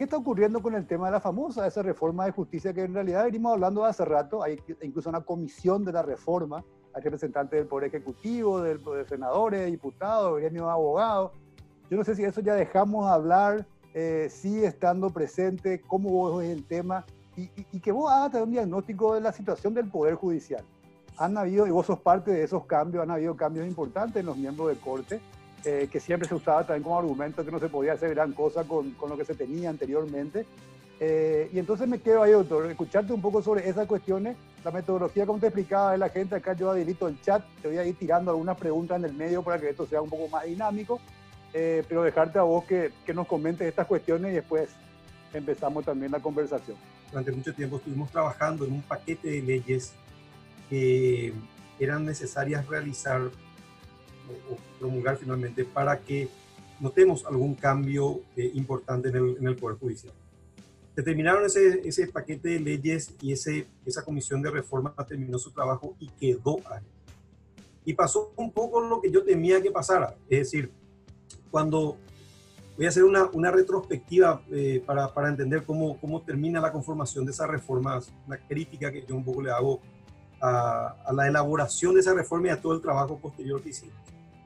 está ocurriendo con el tema de la famosa, esa reforma de justicia que en realidad venimos hablando hace rato? Hay incluso una comisión de la reforma, hay representantes del Poder Ejecutivo, de senadores, de diputados, de gremios de abogados. Yo no sé si eso ya dejamos de hablar, sigue estando presente, cómo vos ves el tema, y que vos hagas un diagnóstico de la situación del Poder Judicial. Han habido, y vos sos parte de esos cambios, han habido cambios importantes en los miembros de Corte, que siempre se usaba también como argumento que no se podía hacer gran cosa con lo que se tenía anteriormente. Y entonces me quedo ahí, doctor, escucharte un poco sobre esas cuestiones, la metodología, como te explicaba de la gente. Acá yo habilito el chat, te voy a ir tirando algunas preguntas en el medio para que esto sea un poco más dinámico, pero dejarte a vos que nos comentes estas cuestiones y después empezamos también la conversación. Durante mucho tiempo estuvimos trabajando en un paquete de leyes que eran necesarias realizar o promulgar finalmente para que notemos algún cambio importante en el Poder Judicial. Se terminaron ese paquete de leyes y esa comisión de reforma terminó su trabajo y quedó ahí. Y pasó un poco lo que yo temía que pasara. Es decir, cuando voy a hacer una retrospectiva para entender cómo termina la conformación de esas reformas, una crítica que yo un poco le hago a la elaboración de esa reforma y a todo el trabajo posterior que hicimos.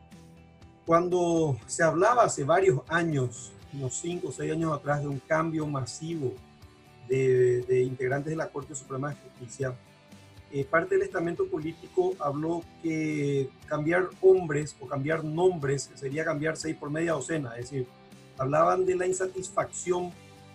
Cuando se hablaba hace varios años, unos 5 o 6 años atrás, de un cambio masivo de integrantes de la Corte Suprema de Justicia, parte del estamento político habló que cambiar hombres o cambiar nombres sería cambiar 6 por media docena. Es decir, hablaban de la insatisfacción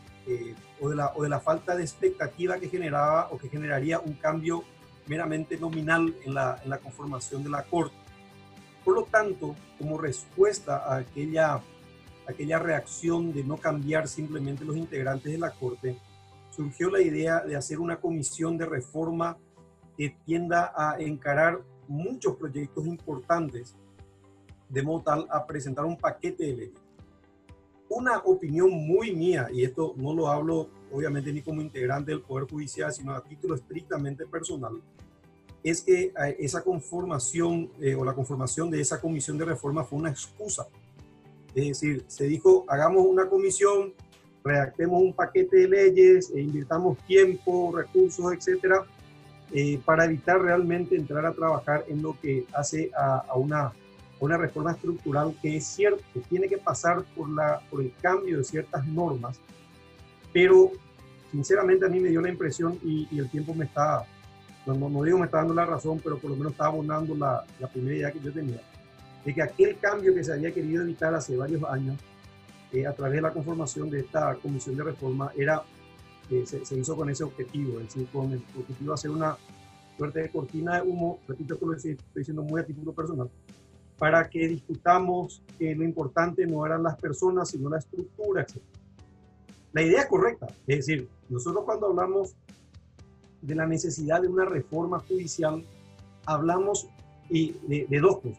o de la falta de expectativa que generaba o que generaría un cambio meramente nominal en la conformación de la Corte. Por lo tanto, como respuesta a aquella reacción de no cambiar simplemente los integrantes de la Corte, surgió la idea de hacer una comisión de reforma que tienda a encarar muchos proyectos importantes, de modo tal a presentar un paquete de leyes. Una opinión muy mía, y esto no lo hablo obviamente ni como integrante del Poder Judicial, sino a título estrictamente personal, es que esa conformación o la conformación de esa comisión de reforma fue una excusa. Es decir, se dijo, hagamos una comisión, redactemos un paquete de leyes, invirtamos tiempo, recursos, etcétera, para evitar realmente entrar a trabajar en lo que hace a una reforma estructural que es cierto, que tiene que pasar por el cambio de ciertas normas, pero sinceramente a mí me dio la impresión, y el tiempo me está... No digo me está dando la razón, pero por lo menos está abonando la primera idea que yo tenía, de que aquel cambio que se había querido evitar hace varios años, a través de la conformación de esta comisión de reforma, se hizo con ese objetivo, es decir, con el objetivo de hacer una suerte de cortina de humo, repito, esto lo estoy diciendo muy a título personal, para que discutamos que lo importante no eran las personas, sino la estructura, etc. La idea es correcta, es decir, nosotros cuando hablamos de la necesidad de una reforma judicial, hablamos de dos cosas.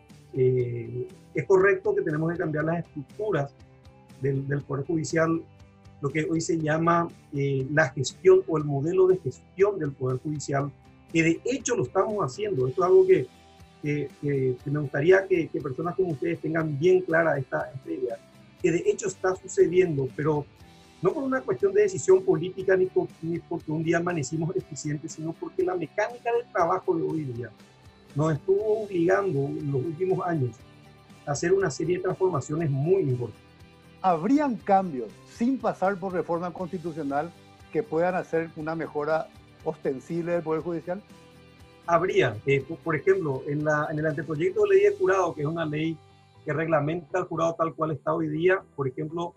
Es correcto que tenemos que cambiar las estructuras del Poder Judicial, lo que hoy se llama la gestión o el modelo de gestión del Poder Judicial, que de hecho lo estamos haciendo. Esto es algo que me gustaría que personas como ustedes tengan bien clara esta idea, que de hecho está sucediendo, pero no por una cuestión de decisión política ni porque un día amanecimos eficientes, sino porque la mecánica del trabajo de hoy día nos estuvo obligando en los últimos años a hacer una serie de transformaciones muy importantes. ¿Habrían cambios sin pasar por reforma constitucional que puedan hacer una mejora ostensible del Poder Judicial? Habría, por ejemplo, en el anteproyecto de ley de jurado, que es una ley que reglamenta el jurado tal cual está hoy día, por ejemplo,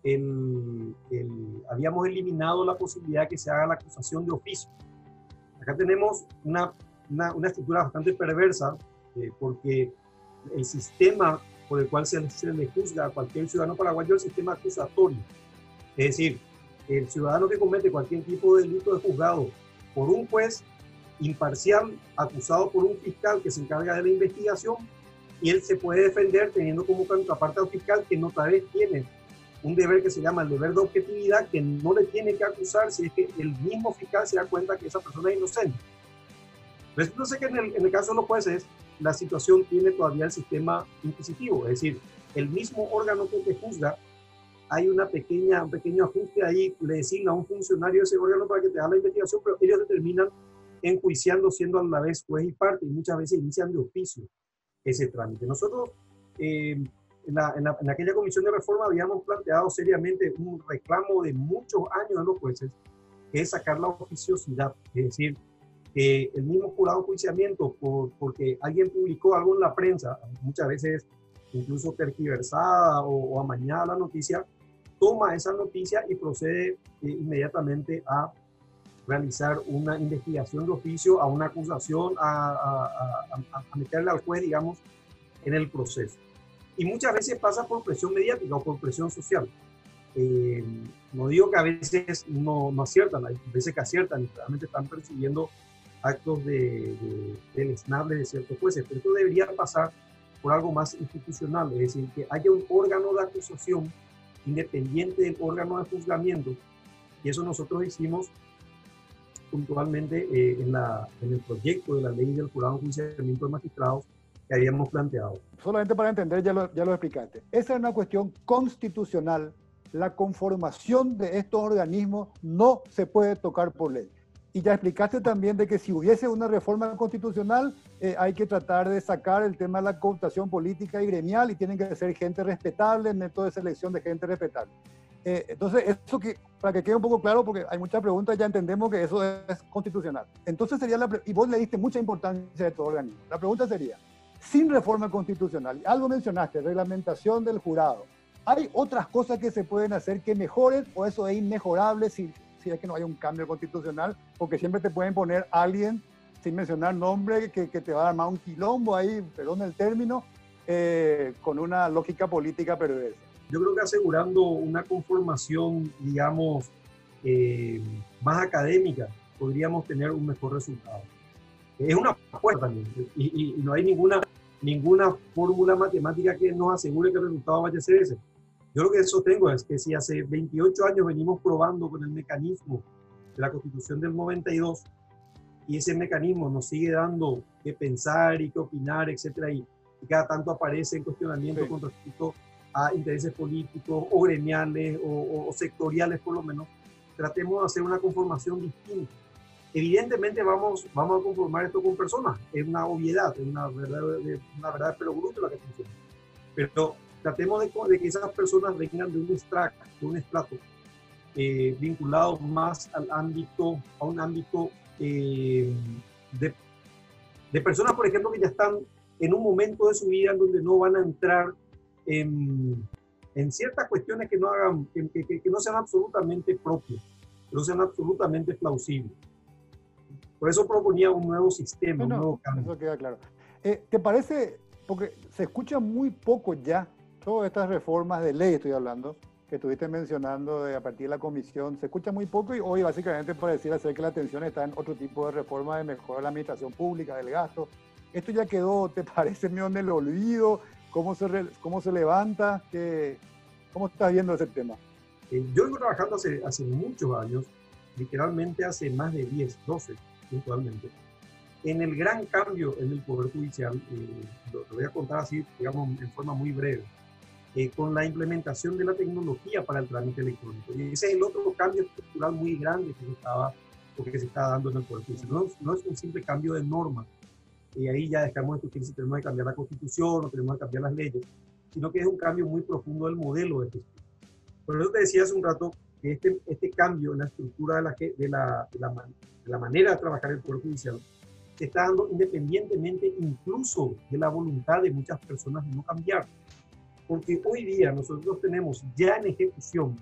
habíamos eliminado la posibilidad que se haga la acusación de oficio. Acá tenemos una estructura bastante perversa, porque el sistema por el cual se le juzga a cualquier ciudadano paraguayo es el sistema acusatorio. Es decir, el ciudadano que comete cualquier tipo de delito es juzgado por un juez imparcial, acusado por un fiscal que se encarga de la investigación, y él se puede defender teniendo como contraparte al fiscal, que otra vez tiene un deber que se llama el deber de objetividad, que no le tiene que acusar si es que el mismo fiscal se da cuenta que esa persona es inocente. Resulta ser que en el caso de los jueces, la situación tiene todavía el sistema inquisitivo, es decir, el mismo órgano que te juzga hay un pequeño ajuste ahí, le designa a un funcionario de ese órgano para que te haga la investigación, pero ellos determinan enjuiciando, siendo a la vez juez y parte, y muchas veces inician de oficio ese trámite. Nosotros, en aquella comisión de reforma, habíamos planteado seriamente un reclamo de muchos años de los jueces, que es sacar la oficiosidad, es decir, que el mismo jurado de enjuiciamiento, porque alguien publicó algo en la prensa, muchas veces incluso tergiversada o amañada la noticia, toma esa noticia y procede inmediatamente a realizar una investigación de oficio, a una acusación, a meterle al juez, digamos, en el proceso. Y muchas veces pasa por presión mediática o por presión social. No digo que a veces no aciertan, hay veces que aciertan y realmente están percibiendo actos deleznables de ciertos jueces, pero esto debería pasar por algo más institucional, es decir, que haya un órgano de acusación independiente del órgano de juzgamiento, y eso nosotros hicimos puntualmente en el proyecto de la ley del jurado de enjuiciamiento de magistrados que habíamos planteado. Solamente para entender, ya lo explicaste. Esa es una cuestión constitucional. La conformación de estos organismos no se puede tocar por ley. Y ya explicaste también de que si hubiese una reforma constitucional, hay que tratar de sacar el tema de la cooptación política y gremial y tienen que ser gente respetable, método de selección de gente respetable. Entonces, eso para que quede un poco claro, porque hay muchas preguntas, ya entendemos que eso es constitucional. Entonces sería y vos le diste mucha importancia a estos organismos. La pregunta sería, sin reforma constitucional, algo mencionaste, reglamentación del jurado, ¿hay otras cosas que se pueden hacer que mejoren o eso es inmejorable si es que no hay un cambio constitucional? Porque siempre te pueden poner a alguien, sin mencionar nombre, que te va a armar un quilombo ahí, perdón el término, con una lógica política perversa. Yo creo que asegurando una conformación, digamos, más académica, podríamos tener un mejor resultado. Es una apuesta también, y no hay ninguna fórmula matemática que nos asegure que el resultado vaya a ser ese. Yo lo que sostengo es que si hace 28 años venimos probando con el mecanismo de la Constitución del 92 y ese mecanismo nos sigue dando que pensar y que opinar, etcétera, y cada tanto aparece en cuestionamiento con respecto a intereses políticos o gremiales o sectoriales por lo menos, tratemos de hacer una conformación distinta. Evidentemente vamos a conformar esto con personas, es una obviedad, es una verdad de perogrullo la que funciona. Pero tratemos de que esas personas vengan de un estrato vinculado más a un ámbito de personas, por ejemplo, que ya están en un momento de su vida en donde no van a entrar en ciertas cuestiones que no sean absolutamente propias, que no sean absolutamente plausibles. Por eso proponía un nuevo sistema, un nuevo cambio. Eso queda claro. ¿Te parece, porque se escucha muy poco ya, todas estas reformas de ley estoy hablando, que estuviste mencionando a partir de la comisión, se escucha muy poco y hoy básicamente pareciera ser que la atención está en otro tipo de reforma de mejora de la administración pública, del gasto? ¿Esto ya quedó, te parece, medio en el olvido? ¿Cómo se levanta? ¿Cómo estás viendo ese tema? Yo vengo trabajando hace muchos años, literalmente hace más de 10, 12 puntualmente, en el gran cambio en el Poder Judicial. Lo voy a contar así, digamos, en forma muy breve, con la implementación de la tecnología para el trámite electrónico. Y ese es el otro cambio estructural muy grande que se está dando en el Poder Judicial. No es un simple cambio de norma, y ahí ya dejamos de discutir si tenemos que cambiar la Constitución o tenemos que cambiar las leyes, sino que es un cambio muy profundo del modelo de gestión. Por eso te decía hace un rato que este cambio en la estructura de la manera de trabajar el Poder Judicial se está dando independientemente incluso de la voluntad de muchas personas de no cambiar. Porque hoy día nosotros tenemos ya en ejecución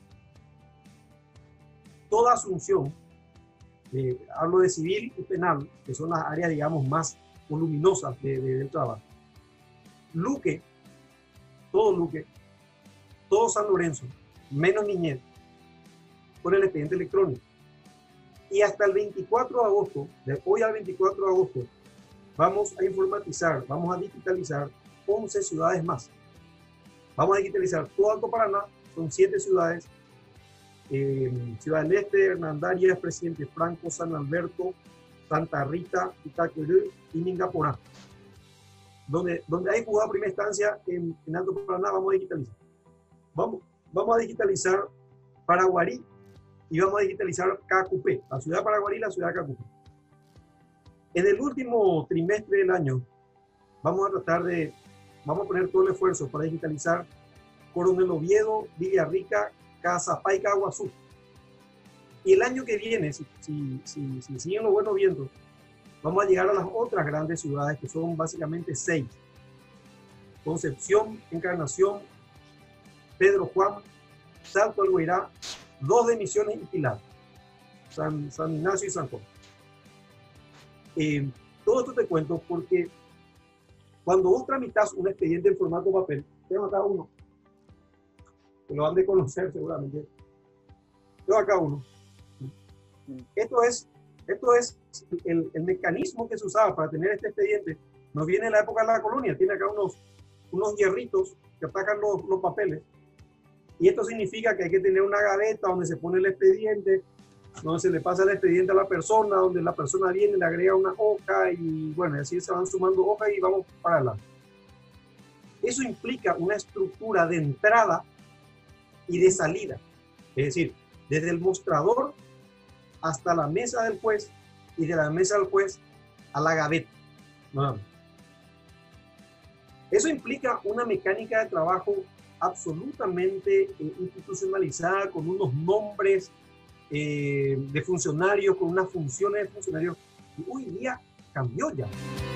toda asunción, hablo de civil y penal, que son las áreas, digamos, más voluminosas del trabajo. Luque, todo San Lorenzo, menos Niñez, con el expediente electrónico. Y hasta el 24 de agosto, de hoy al 24 de agosto, vamos a informatizar, vamos a digitalizar 11 ciudades más. Vamos a digitalizar todo Alto Paraná, son 7 ciudades, Ciudad del Este, Hernandarias, Presidente Franco, San Alberto, Santa Rita, Itaquerú y Mingaporá. Donde hay juzgado a primera instancia en Alto Paraná, vamos a digitalizar. vamos a digitalizar Paraguarí y vamos a digitalizar Cacupé, la ciudad de Paraguarí y la ciudad de Cacupé. En el último trimestre del año vamos a poner todo el esfuerzo para digitalizar Coronel Oviedo, Villarrica, Cazapá y Caguazú. Y el año que viene, si siguen los buenos vientos, vamos a llegar a las otras grandes ciudades, que son básicamente 6. Concepción, Encarnación, Pedro Juan, Salto del Guairá, 2 de Misiones y Pilar, San Ignacio y San Juan. Todo esto te cuento porque cuando vos tramitas un expediente en formato papel, tengo acá uno, que lo han de conocer seguramente. Tengo acá uno. Esto es el mecanismo que se usaba para tener este expediente. Nos viene en la época de la colonia, tiene acá unos hierritos que atacan los papeles. Y esto significa que hay que tener una gaveta donde se pone el expediente, donde se le pasa el expediente a la persona, donde la persona viene, le agrega una hoja y bueno, así se van sumando hojas y vamos para adelante. Eso implica una estructura de entrada y de salida. Es decir, desde el mostrador hasta la mesa del juez y de la mesa del juez a la gaveta. Eso implica una mecánica de trabajo absolutamente institucionalizada, con unos nombres de funcionarios, con unas funciones de funcionarios. Y hoy día cambió ya.